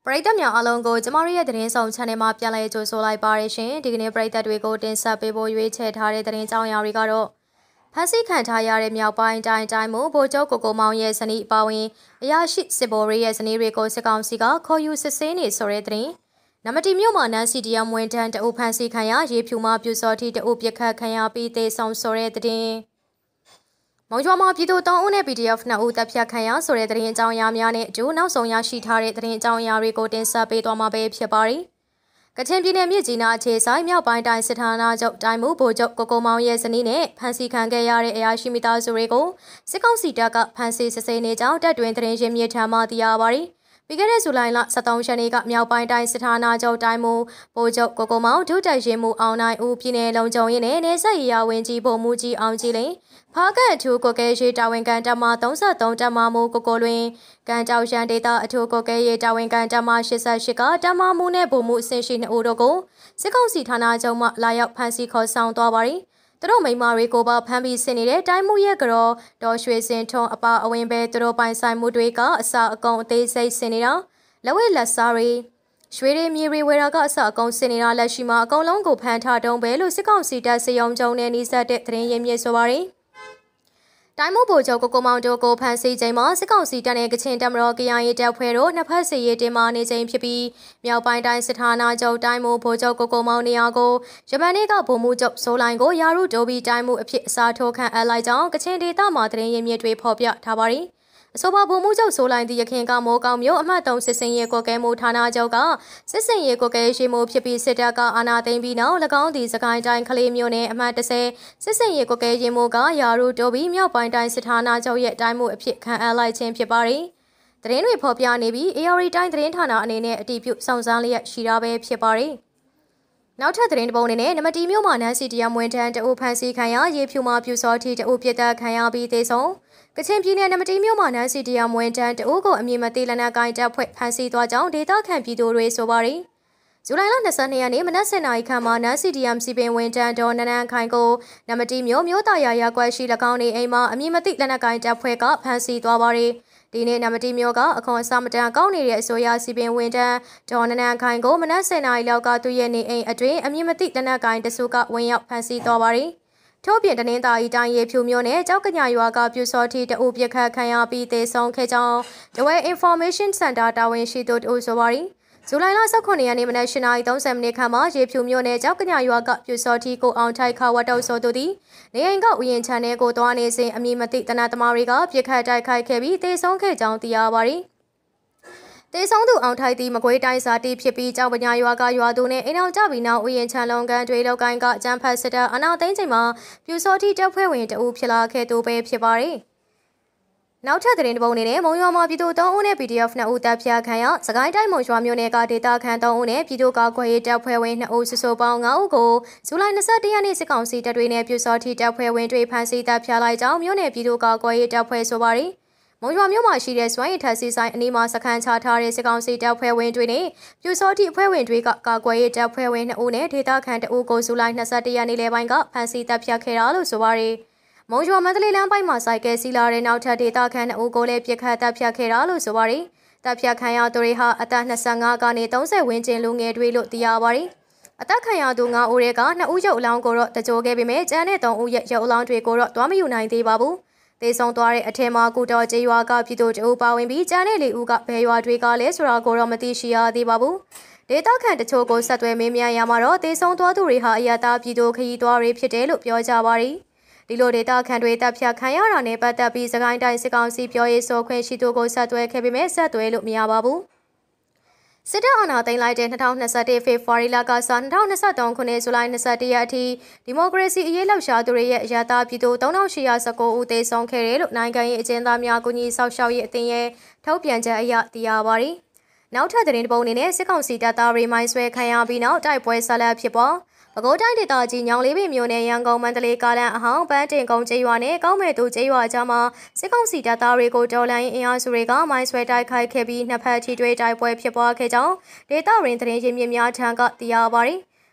ပရိသတ်များအားလုံးကိုကျမတို့ရဲ့သတင်းဆောင် channel မှာပြန်လည်ကြိုဆိုလိုက်ပါရရှင်ဒီကနေ့ပရိသတ်တွေကိုတင်ဆက်ပေးဖို့ရွေးချယ်ထားတဲ့သတင်းကြောင်းအရာတွေကတော့ဖမ်းဆီးခံထားရတဲ့မြောက်ပိုင်းတိုင်းမှုဗိုလ်ချုပ်ကိုမောင်ရဲ့ဇနီးအပါအဝင်အရာရှိစစ်ဗိုလ်တွေရဲ့ဇနီးတွေကိုစစ်ကောင်စီကခေါ်ယူစစ်ဆေးနေဆိုတဲ့သတင်းနမတီမြို့မှာနန်းစီတီယမ်ဝန်ထမ်းတအုပ်ဖမ်းဆီးခံရရေဖြူမှပြူစော်တီတအုပ်ပြစ်ခတ်ခံရပြီးသေဆုံးဆိုတဲ့သတင်းမုံရွာမှာပြည်သူတောင်းဦးနဲ့ PDF 2ဦးတပ်ဖြတ်ခံရဆိုတဲ့သတင်းအကြောင်းအရာများနဲ့အကျိုးနောက်ဆုံးရရှိထားတဲ့သတင်းအကြောင်းအရာတွေကိုတင်ဆက်ပေးသွားမှာပဲဖြစ်ပါတယ်။ကချင်ပြည်နယ်မြစ်ကြီးနားအခြေဆိုင်မြောက်ပိုင်းတိုင်းစစ်ဌာနချုပ်တိုင်းမှုဗိုလ်ချုပ်ကိုမောင်ရဲ့ဇနီးနဲ့ဖမ်းဆီးခံခဲ့ရတဲ့အရာရှိမိသားစုတွေကိုစစ်ကောင်စီတပ်ကဖမ်းဆီးစစ်ဆေးနေကြောင်းတပ်တွင်သတင်းရင်းမြစ်ထံမှသိရပါတယ်။ပြီးခဲ့တဲ့ဇူလိုင်လ23ရက်နေ့ကမြောက်ပိုင်းတိုင်းစစ်ဌာနချုပ်တိုင်းမှုဗိုလ်ချုပ်ကိုမောင်ဒုတပ်ရင်းမှုအောင်နိုင်ဦးပြည်နယ်လုံခြုံရေးနဲ့နေဆက်ရေးရဝင်ကြီးဗိုလ်မှူးကြီးအောင်ကြီးလင်းဖားကန်အထူးကိုကဲရေးတာဝန်ခံတပ်မ33တပ်မမှုကိုလွင်ကန်ကြောက်ရန်ဒေတာအထူးကိုကဲရေးတာဝန်ခံတပ်မ88ကတပ်မမှုနဲ့ဗိုလ်မှူးအဆင့်ရှိ2ဦးတို့ကိုစစ်ကောင်စီဌာနချုပ်မှလာရောက်ဖမ်းဆီးခေါ်ဆောင်သွားပါရီသူတို့မိန်းမတွေကိုပါဖမ်းပြီးဆင်နေတဲ့တိုင်းမှုရဲ့ကြော်ဒေါ်ရွှေစင်ထွန်းအပါအဝင်ပဲသူတို့ပိုင်ဆိုင်မှုတွေကအစအကုန်အသေးစိတ်ဆင်နေတာလက်ဝဲလက်စားတွေရွှေရည်မြေရီဝေရာကအစအကုန်ဆင်နေတာလက်ရှိမှာအကုန်လုံးကိုဖမ်းထားတုံးပဲလို့စစ်ကောင်စီတပ်စေယုံကျုံနဲ့နှီးစပ်တဲ့သတင်းရင်းမြစ်ဆိုပါရီတိုင်းမှုဗိုလ်ချုပ်ကိုမောင်တို့ကိုဖမ်းဆီးချိန်မှာစစ်ကောင်စီတပ်နဲ့ကချင်တပ်မတော် KIA တပ်ဖွဲ့တို့နှစ်ဖက်စစ်ရေးတင်မာနေချိန်ဖြစ်ပြီးမြောက်ပိုင်းတိုင်းစစ်ဌာနချုပ်တိုင်းမှုဗိုလ်ချုပ်ကိုမောင်နေရာကိုဂျပန်နေ့ကဗိုလ်မှူးချုပ်စိုးလိုင်းကိုယာရုတိုဘီတိုင်းမှုအဖြစ်အစားထိုးခန့်အပ်လိုက်ကြောင်းကချင်ဒေသမှာသတင်းရင်းမြစ်တွေဖော်ပြထားပါရီအဆိုပါဗိုလ်မှူးချုပ်စိုးလိုင်းသည်ရခင်ကမိုးကောင်းမြို့အမှတ်3စစ်စင်ရေးကိုကဲမှုဌာနချုပ်ကစစ်စင်ရေးကိုကဲရှိမှုဖြစ်ပြီးစစ်တပ်ကအာဏာသိမ်းပြီးနောက်၎င်းသည်စကိုင်းတိုင်းကလေးမြို့နယ်အမှတ်30စစ်စင်ရေးကိုကဲရင်မှုကယာရုတိုဘီမြောက်ပိုင်းတိုင်းစစ်ဌာနချုပ်ရဲ့တိုင်းမှုအဖြစ်ခန့်အပ်လိုက်ခြင်းဖြစ်ပါရီသတင်းတွေဖော်ပြနေပြီး ARD တိုင်းသတင်းဌာနအနေနဲ့အတည်ပြုစောင့်စားလျက်ရှိတာပဲဖြစ်ပါရီနောက်ထပ်သတင်းတစ်ပုဒ်အနေနဲ့နမတီမြို့မှာနန်းစီတီယမ်ဝန်ထမ်းတအုပ်ဖမ်းဆီးခံရရေဖြူမှပြူစောတီတအုပ်ပြစ်ဒဏ်ခံရပြီးသေဆုံးကချင်ပြည်နယ်နမတီမြို့မှာနန်းစီတီယမ်ဝန်ထမ်းတအုပ်ကိုအမည်မသိလက်နက်ကိုင်တပ်ဖွဲ့ဖမ်းဆီးသွားကြောင်းဒေသခံပြည်သူတွေဆိုပါရီဇူလိုင်လ22ရက်နေ့မနက်7:00နာရီခန့်မှာနန်းစီတီယမ်စီပင်ဝန်ထမ်းဒေါ်နန်းခိုင်ကိုနမတီမြို့သားရကွက်ရှိ၎င်းနေအိမ်မှာအမည်မသိလက်နက်ကိုင်တပ်ဖွဲ့ကဖမ်းဆီးသွားပါရီဒီနေ့နမတီမြို့ကအခွန်အစမတန်ကောင်းနေတဲ့အစိုးရစီပင်ဝန်ထမ်းဒေါ်နန်းခိုင်ကိုမနက်7:00နာရီလောက်ကသူ့ရဲ့နေအိမ်အတွင်းအမည်မသိလက်နက်ကိုင်တစုကဝင်ရောက်ဖမ်းဆီးသွားပါရီထို့ပြင်တနင်္သာရီတိုင်းရေဖြူမြို့နယ်ကြောက်ကညာရွာကပြူစောတီတအုပ်ပြစ်ခတ်ခံရပြီးသေဆုံးခဲ့ကြောင်းဒဝဲ Information Center တာဝန်ရှိသူတို့ဆိုပါရီဇူလိုင်လ18ရက်နေ့မနက်8:30မိနစ်ခန့်မှာရေဖြူမြို့နယ်ကြောက်ကညာရွာကပြူစောတီကိုအောင်ထိုက်ခါဝတ်တုပ်ဆိုသူသည်နေအိမ်ကဥယျာဉ်ခြံထဲကိုသွားနေစဉ်အမည်မသိတနတ်သမားတွေကပြစ်ခတ်တိုက်ခိုက်ခဲ့ပြီးသေဆုံးခဲ့ကြောင်းသိရပါရီတေဆုံးသူအောင်ထိုက်သည်မကွေးတိုင်းစာတီဖြစ်ပြီးကြောက်ပညာရွာကရွာသူနဲ့အိမ်အောင်ကြပြီးနောက်ဥယျာဉ်ခြံလုံကန်တွေလောက်ကိုင်းကအကြမ်းဖက်စစ်တပ်အနာသိန်းချိန်မှာပြူစောတီတပ်ဖွဲ့ဝင်တအုပ်ဖြစ်လာခဲ့သူပဲဖြစ်ပါရီနောက်ထပ်သတင်းတစ်ပုဒ်အနေနဲ့မုံရွာမှာပြည်သူ3ဦးနဲ့ PDF 2ဦးတပ်ဖြတ်ခံရစကိုင်းတိုင်းမုံရွာမြို့နယ်ကဒေသခံ3ဦးနဲ့ပြည်သူ့ကာကွယ်ရေးတပ်ဖွဲ့ဝင်2ဦးစုစုပေါင်း9ဦးကိုဇူလိုင်21ရက်နေ့စစ်ကောင်စီတပ်တွေနဲ့ပြူစောတီတပ်ဖွဲ့ဝင်တွေဖမ်းဆီးတပ်ဖြတ်လိုက်ကြောင်းမြို့နယ်ပြည်သူ့ကာကွယ်ရေးတပ်ဖွဲ့ဆိုပါရီမုံရွာမြို့မှာရှိတဲ့စွမ်းရည်ထက်စီဆိုင်အနီးမှာစခန်းချထားတဲ့စစ်ကောင်စီတပ်ဖွဲ့ဝင်တွေနဲ့ပြူစောတိအဖွဲ့ဝင်တွေကကာကွယ်ရေးတပ်ဖွဲ့ဝင်2ဦးနဲ့ဒေသခံ2ဦးကိုဇူလိုင်21ရက်နေ့လယ်ပိုင်းကဖမ်းဆီးတပ်ဖြတ်ခဲ့တာလို့ဆိုပါရယ်မုံရွာမန္တလေးလမ်းပိုင်းမှာစိုက်ကဲစီလာတဲ့နောက်ထပ်ဒေသခံ2ဦးကိုလည်းပြစ်ခတ်တပ်ဖြတ်ခဲ့တာလို့ဆိုပါရယ်တပ်ဖြတ်ခံရသူတွေဟာအသက်25ကနေ30ဝန်းကျင်လူငယ်တွေလို့သိရပါရယ်အသက်ခံရသူ9ဦးတွေက2ဦးရုပ်အလောင်းကိုတော့တကြိုခဲ့ပေမဲ့ကျန်တဲ့3ဦးရဲ့ရုပ်အလောင်းတွေကိုတော့တွားမယူနိုင်သေးပါဘူးသေဆုံးသွားတဲ့အထက်မှာကုတော်ကျေးရွာကပြည်သူတို့ပါဝင်ပြီးကျန်တဲ့၄ဦးကဘယ်ရွာတွေကလဲဆိုတာကိုတော့မသိရှိရသေးပါဘူးဒေသခံတချို့ကိုဆက်သွယ်မေးမြန်းရမှာတော့သေဆုံးသွားသူတွေဟာအရတာပြည်သူခရီးသွားတွေဖြစ်တယ်လို့ပြောကြပါရီဒီလိုဒေသခံတွေတပ်ဖြတ်ခံရတာနဲ့ပတ်သက်ပြီးစကိုင်းတိုင်းစစ်ကောင်စီပြောရေးဆိုခွင့်ရှိသူကိုဆက်သွယ်ခဲ့ပေမဲ့ဆက်သွယ်လို့မရပါဘူးစစ်တပ်အာဏာသိမ်းလိုက်တဲ့2021ဖေဖော်ဝါရီလကစ2023ခုနှစ်ဇူလိုင်21ရက်အထိဒီမိုကရေစီအရေးလှုပ်ရှားသူတွေရဲ့အရတာပြည်သူ3819ဦးသေဆုံးခဲ့တယ်လို့နိုင်ငံရေးအကျဉ်းသားများကူညီဆောက်ရှောက်ရေးအသင်းရဲ့ထုတ်ပြန်ချက်အရသိရပါရီနောက်ထပ်သတင်းတစ်ပုဒ်အနေနဲ့စစ်ကောင်စီတပ်သားတွေမိုင်းဆွဲခံရပြီးနောက်တိုက်ပွဲဆက်လက်ဖြစ်ပေါ်ပဲခူးတိုင်းဒေသကြီးညောင်လေးပင်မြို့နယ်ရန်ကုန်မန္တလေးကားလမ်းအဟောင်းပန်းတင်ကုန်းကျေးရွာနဲ့ကောင်းမဲ့သူကျေးရွာကြားမှာစစ်ကောင်စီတပ်သားတွေကိုတော်လှန်ရေးအင်အားစုတွေကမိုင်းဆွဲတိုက်ခိုက်ခဲ့ပြီးနှစ်ဖက်ထိတွေ့တိုက်ပွဲဖြစ်ပွားခဲ့ကြောင်းဒေသရင်းသတင်းရင်းမြစ်များထံကသိရပါရီ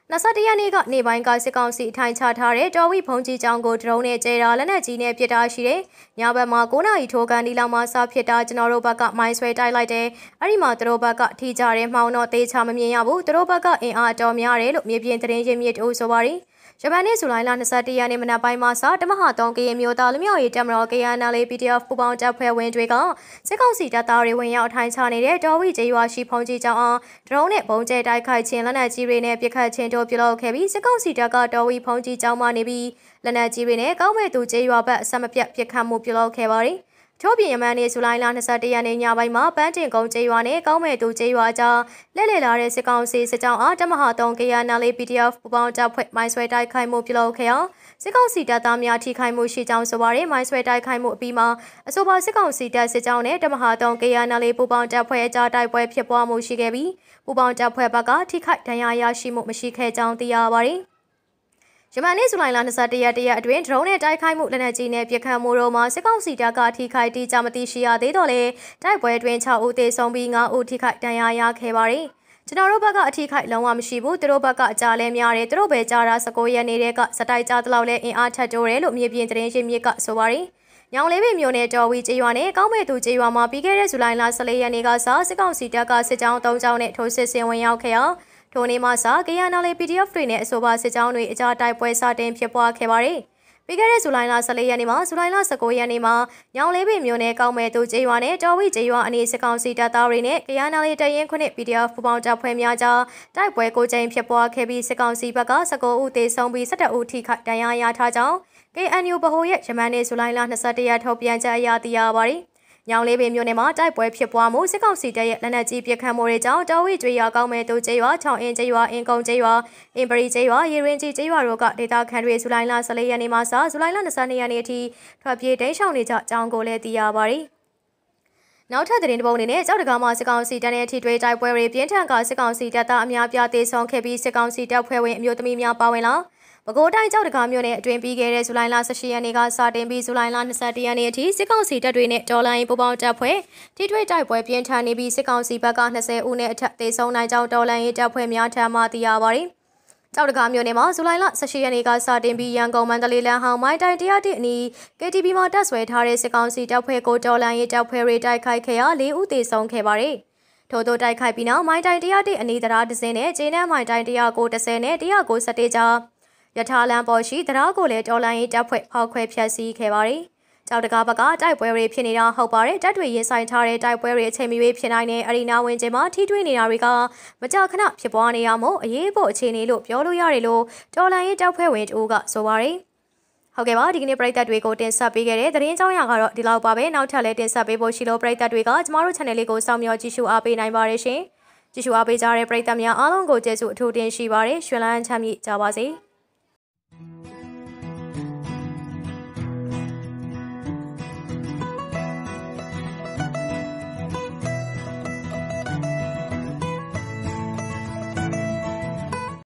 21ရက်နေ့ကနေပိုင်းကစစ်ကောင်စီအထိုင်ချထားတဲ့တော်ဝီဖုန်ကြီးကျောင်းကိုဒရုန်းနဲ့ကျဲတာလက်နက်ကြီးနဲ့ပစ်တာရှိတယ်။ညဘက်မှာ9နာရီထိုးကန်ဒီလောက်မှစဖြစ်တာကျွန်တော်တို့ဘက်ကမိုင်းဆွဲတိုက်လိုက်တယ်။အဲ့ဒီမှာသူတို့ဘက်ကထိကြတယ်မှောင်တော့တေးချမမြင်ရဘူး။သူတို့ဘက်ကအင်အားတော်များတယ်လို့မြေပြင်သတင်းရင်းမြစ်တို့ဆိုပါတယ်။ဂျပန်နေ့ဇူလိုင်လ22ရက်နေ့မနက်ပိုင်းမှာစတမဟာ3ကရင်မျိုးသားလူမျိုးရေးတပ်မတော် KNL PDF ပူပေါင်းတပ်ဖွဲ့ဝင်တွေကစစ်ကောင်စီတပ်သားတွေဝင်ရောက်ထိုင်ချနေတဲ့တော်ဝီကျေးရွာရှိဖုန်ကြီးကျောင်းအောင်ဒရုန်းနဲ့ပုံကျဲတိုက်ခိုက်ခြင်းလက်နက်ကြီးတွေနဲ့ပစ်ခတ်ခြင်းတို့ပြုလုပ်ခဲ့ပြီးစစ်ကောင်စီတပ်ကတော်ဝီဖုန်ကြီးကျောင်းမှာနေပြီးလက်နက်ကြီးတွေနဲ့ကောင်းမဲ့သူကျေးရွာဘက်အဆက်မပြတ်ပစ်ခတ်မှုပြုလုပ်ခဲ့ပါတယ်ထို့ပြင်ယမန်နေ့ဇူလိုင်လ22ရက်နေ့ညပိုင်းမှာပန်းတင်ကုန်းကျေးရွာနဲ့ကောင်းမဲ့သူကျေးရွာကြားလဲလှယ်လာတဲ့စစ်ကောင်စီစစ်ကြောင်းအားတမဟာ3 KNL PDF ပူပေါင်းတပ်ဖွဲ့မိုင်းဆွဲတိုက်ခိုက်မှုပြုလုပ်ခဲ့အောင်စစ်ကောင်စီတပ်သားများထိခိုက်မှုရှိကြောင်းဆိုပါတယ်မိုင်းဆွဲတိုက်ခိုက်မှုအပြီးမှာအဆိုပါစစ်ကောင်စီတပ်စစ်ကြောင်းနဲ့တမဟာ3 KNL ပူပေါင်းတပ်ဖွဲ့အကြားတိုက်ပွဲဖြစ်ပွားမှုရှိခဲ့ပြီးပူပေါင်းတပ်ဖွဲ့ဘက်ကထိခိုက်ဒဏ်ရာရရှိမှုမရှိခဲ့ကြောင်းသိရပါတယ်ယမန်နေ့ဇူလိုင်လ22ရက်အတွင်းဒရုန်းနဲ့တိုက်ခိုက်မှုလက်နက်ကြီးနဲ့ပစ်ခတ်မှုတို့မှာစစ်ကောင်စီတပ်ကထိခိုက်တိကျမသိရှိရသေးတော့လေတိုက်ပွဲတွင်6ဦးသေဆုံးပြီး9ဦးထိခိုက်ဒဏ်ရာရခဲ့ပါတယ်ကျွန်တော်တို့ဘက်ကအထိခိုက်လုံးဝမရှိဘူးသူတို့ဘက်ကအကြလဲများတယ်သူတို့ပဲကြားတာ19ရက်နေ့ကစတိုက်ကြတလောက်လဲအင်အားထက်တိုးတယ်လို့မြေပြင်သတင်းရင်းမြစ်ကဆိုပါတယ်ညောင်လေးပင်မြို့နယ်တော်ဝီကျေးရွာနဲ့ကောင်းမဲ့သူကျေးရွာမှာပြီးခဲ့တဲ့ဇူလိုင်လ14ရက်နေ့ကစစစ်ကောင်စီတပ်ကစစ်ကြောင်း3ကြောင်းနဲ့ထိုးစစ်ဆင်ဝင်ရောက်ခဲ့အောင်ထိုနေ့မှစ KNL PDF တွေနဲ့အဆိုပါစစ်ကြောင်းတွေအကြတိုက်ပွဲစတင်ဖြစ်ပွားခဲ့ပါတယ်။ပြီးခဲ့တဲ့ဇူလိုင်လ14ရက်နေ့မှဇူလိုင်လ19ရက်နေ့မှာညောင်လေးပင်မြို့နယ်ကောင်းမဲ့သူကျေးရွာနဲ့တော်ဝီကျေးရွာအနီးစစ်ကောင်စီတပ်သားတွေနဲ့ KNL တရင်ခုနှစ် PDF ပူပေါင်းတပ်ဖွဲ့များကြားတိုက်ပွဲ9ကြိမ်ဖြစ်ပွားခဲ့ပြီးစစ်ကောင်စီဘက်က19ဦးသေဆုံးပြီး17ဦးထိခိုက်ဒဏ်ရာရထားကြောင်း KNU ဗဟိုရဲ့ယမန်နေ့ဇူလိုင်လ22ရက်ထုတ်ပြန်ချက်အရသိရပါတယ်။ညောင်လေးပင်မြို့နယ်မှာတိုက်ပွဲဖြစ်ပွားမှုစစ်ကောင်စီတပ်ရဲ့လက်နက်ကြီးပစ်ခတ်မှုတွေကြောင့်တော်ဝီကျွေရွာကောင်းမဲ့သူကျေးရွာချောင်းအင်းကျေးရွာအင်ကုန်းကျေးရွာအင်ပရီကျေးရွာရေရင်ကြီးကျေးရွာတို့ကဒေသခံတွေဇူလိုင်လ14ရက်နေ့မှစဇူလိုင်လ22ရက်နေ့အထိထွက်ပြေးတိမ်းရှောင်နေကြကြောင်းကိုလည်းသိရပါတယ်။နောက်ထပ်သတင်းတစ်ပုဒ်အနေနဲ့ကြောက်တကားမှာစစ်ကောင်စီတပ်နဲ့ထိတွေ့တိုက်ပွဲတွေပြင်းထန်ကစစ်ကောင်စီတပ်သားအများပြားသေဆုံးခဲ့ပြီးစစ်ကောင်စီတပ်ဖွဲ့ဝင်အမျိုးသမီးများပါဝင်လာပဲခူးတိုင်းကြောက်တကားမြို့နယ်အတွင်းပြီးခဲ့တဲ့ဇူလိုင်လ18ရက်နေ့ကစတင်ပြီးဇူလိုင်လ22ရက်နေ့အထိစစ်ကောင်စီတပ်တွေနဲ့တော်လိုင်းပူပေါင်းတပ်ဖွဲ့ထိတွေ့တိုက်ပွဲပြင်းထန်နေပြီးစစ်ကောင်စီဘက်က20ဦးနဲ့အထက်သေဆုံးနိုင်ကြောင်းတော်လိုင်းရေးတပ်ဖွဲ့များထံမှသိရပါတယ်။ကြောက်တကားမြို့နယ်မှာဇူလိုင်လ18ရက်နေ့ကစတင်ပြီးရန်ကုန်မန္တလေးလမ်းဟောင်းမိုင်းတိုင်း101အနီး KTV မှာတပ်ဆွဲထားတဲ့စစ်ကောင်စီတပ်ဖွဲ့ကိုတော်လိုင်းရေးတပ်ဖွဲ့တွေတိုက်ခိုက်ခဲ့ရာ4ဦးသေဆုံးခဲ့ပါတယ်။ထို့သောတိုက်ခိုက်ပြီးနောက်မိုင်းတိုင်း101အနီးတရားဒဇင်းနဲ့ကျေးနန်းမိုင်းတိုင်း190နဲ့191ကြားရထားလမ်းပေါ်ရှိတရားကိုလည်းတော်လိုင်းရေးတပ်ဖွဲ့ဖောက်ခွဲဖျက်ဆီးခဲ့ပါတယ်။ကြောက်တကားဘက်ကတိုက်ပွဲတွေဖြစ်နေတာဟုတ်ပါတယ်။တပ်တွေရင်ဆိုင်ထားတဲ့တိုက်ပွဲတွေအချိန်မီဖြစ်နိုင်တဲ့အရီနာဝင်ကျင်းမှာထိတွေ့နေတာတွေကမကြာခဏဖြစ်ပွားနေရမို့အရေးပေါ်အခြေအနေလို့ပြောလို့ရတယ်လို့တော်လိုင်းရေးတပ်ဖွဲ့ဝင်တို့ကဆိုပါတယ်။ဟုတ်ကဲ့ပါဒီကနေ့ပရိသတ်တွေကိုတင်ဆက်ပေးခဲ့တဲ့သတင်းကြောင်းရာကတော့ဒီလောက်ပါပဲနောက်ထပ်လည်းတင်ဆက်ပေးဖို့ရှိလို့ပရိသတ်တွေကကျမတို့ channel လေးကိုစောင့်မျှော်ကြည့်ရှုအားပေးနိုင်ပါတယ်ရှင်။ကြည့်ရှုအားပေးကြတဲ့ပရိသတ်များအားလုံးကိုကျေးဇူးအထူးတင်ရှိပါတယ်။ရွှေလန်းချမ်းမြေ့ကြပါစေ။